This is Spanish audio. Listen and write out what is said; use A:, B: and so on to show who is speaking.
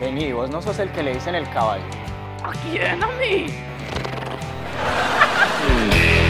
A: Vení, vos no sos el que le dicen el caballo.
B: ¿A quién? ¿A mí?